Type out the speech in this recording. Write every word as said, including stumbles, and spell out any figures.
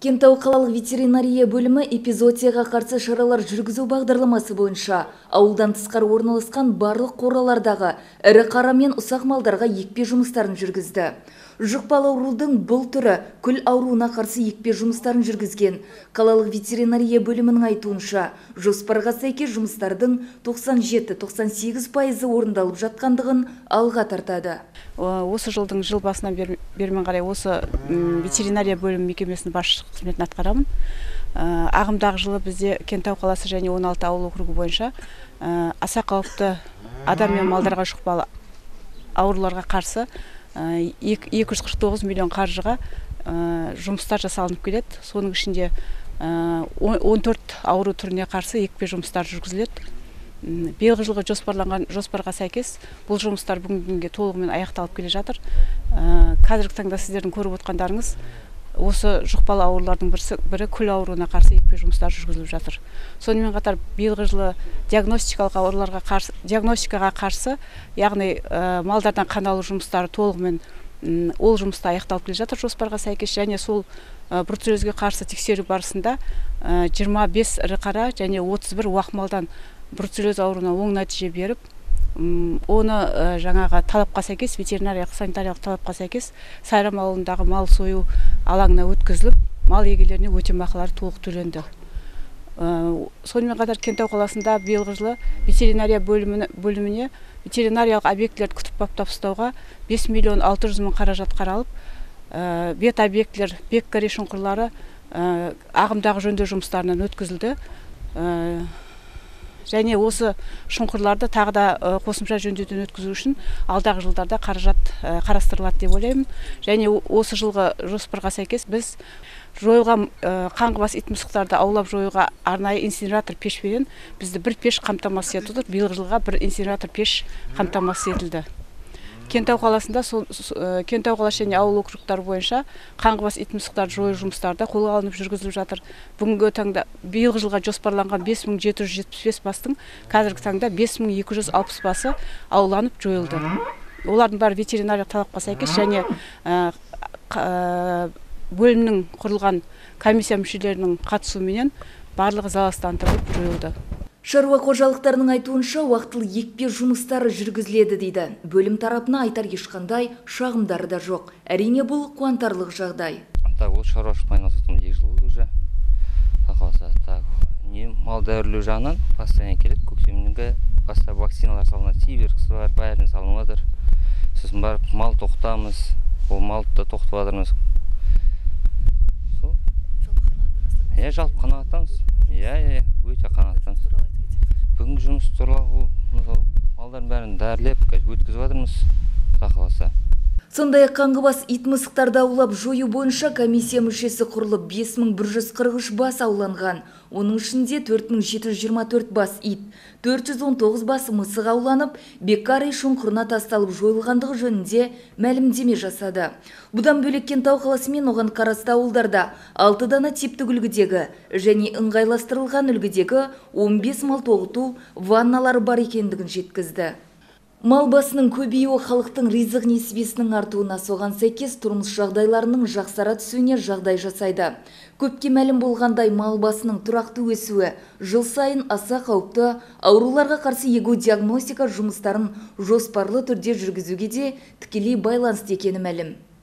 Кентау қалалық ветеринария бөлімі эпизоотияға қарсы шаралар жүргізу бағдарламасы бойынша ауылдан тысқары орналасқан барлық қоралардағы ірі қара мен ұсақ малдарға екпе жұмыстарын жүргізді. Жұқпалы аурудың бұл түрі күл ауруына қарсы екпе жұмыстарын жүргізген. Қалалық ветеринария бөлімінің айтуынша, жоспарға сәйкес жұмыстардың тоқсан жеті тоқсан сегіз пайызы орындалып жатқандығын алға тартады. Осы жылдың жыл басынан бермен қарай осы ветеринария бөлімі мекемесінің басшылық қызметін атқарамын. Ағымдағы жылы бізде Кентау қаласы және он алты ауыл округі бойынша аса қауіпті адам мен малдарға жұқпалы ауруларға қарсы екі жүз қырық тоғыз миллион қаржыға жұмыстар жасалынып келеді. Соның ішінде он төрт ауру түріне қарсы екпе жұмыстар жүргізіледі. Биылғы жылғы жоспарланған жоспарға сәйкес бұл жұмыстар бүгінгі күнге толығымен аяқталып келе жатыр. Қазіргі таңда сіздердің көріп отқандарыңыз осы жұқпалы аурулардың бірі күл ауруына қарсы екпе жұмыстар жүргізіліп жатыр. Сонымен қатар биылғы жылы диагностикалық ауруларға қарсы диагностикаға қарсы, яғни малдардан қан алу жұмыстары толығымен ол жұмыста аяқталып келе жатыр жоспарға сәйкес, және сол бруцеллезге қарсы тексеру барысында жиырма бес ірі қара және отыз бір уақ малдан бруцеллез ауруына оң нәтиже беріп, оны жаңағы талапқа сәйкес, ветеринариялық санитариялық талапқа сәйкес Сайрам ауылындағы мал сою алаңына өткізіліп, мал егелеріне өтемақылары толық төленді. Сонымен қатар Кентау қаласында биылғы жылы ветеринария бөліміне ветеринариялық объектілерді күтіп баптап ұстауға бес миллион алты жүз мың қаражат қаралып, бет объектілер, бек каре шұңқырлары ағымдағы жөндеу жұмыстарынан өткізілді. Және осы шұңқырларды тағы да қосымша жөндеуден өткізу үшін алдағы жылдарда қаражат қарастырылады деп ойлаймын. Және осы жылғы жоспарға сәйкес біз жойылған қаңғыбас ит мысықтарды аулап жоюға арнайы инсинератор пешпен бізді бір пеш қамтамасыз етіп отыр. Биылғы жылға бір инсинератор пеш қамтамасыз етілді. Кентау қаласында Кентау қаласы және ауыл округтары бойынша қаңғыбас ит мысықтарды жою жұмыстары қолға алынып жүргізіліп жатыр. Бүгінгі таңда биылғы жылға жоспарланған бес мың жеті жүз жетпіс бес бастың қазіргі таңда бес мың екі жүз алпыс басы ауланып жойылды. Олардың бәрі ветеринариялық талапқа сәйкес және бөлімнің құрылған комиссия мүшелерінің қатысуымен барлығы залалсыздандырылып жойылды. Шаруа қожалықтарының айтуынша уақытылы екпе жұмыстары жүргізіледі дейді. Бөлім тарапына айтар ешқандай шағымдары да жоқ. Әрине бұл қуантарлық жағдай. Так, ол шаруашылықпен айналысып екі жыл болды уже. Тақаласа, так, не мал дәуірлеу жағынан постоянно келеді. Көктемнің баста вакциналар салынады, сиверкс бар, бәрін салынып жатыр. Сосын барып мал тоқтамыз, ол малды да тоқтап жатырмыз. Сол? Иә, жалпы қанағаттамыз. Иә, иә, өте қанағаттамыз. Бүгінгі жұмыс туралы малдардың бәрін дәрілеп өткізіп жатырмыз, тақаласа. Сондай-ақ қаңғыбас ит мысықтарды аулап жою бойынша комиссия мүшесі құрылып бес мың бір жүз қырық үш бас ауланған. Оның ішінде төрт мың жеті жүз жиырма төрт бас ит, төрт жүз он тоғыз бас мысық ауланып, беккарай шұңқырына тасталып жойылғандығы жөнінде мәлімдеме жасады. Бұдан бөлек Кентау қаласы мен оған қарасты ауылдарда алты дана типтік үлгідегі және ыңғайластырылған үлгідегі он бес мал тоғыту ванналары бар екендігін жеткізді. Мал басының көбеюі халықтың ризық несібесінің артуына, соған сәйкес тұрмыс жағдайларының жақсара түсуіне жағдай жасайды. Көпке мәлім болғандай мал басының тұрақты өсуі жыл сайын аса қауіпті ауруларға қарсы егу диагностика жұмыстарын жоспарлы түрде жүргізуге де тікелей байланысты екені мәлім.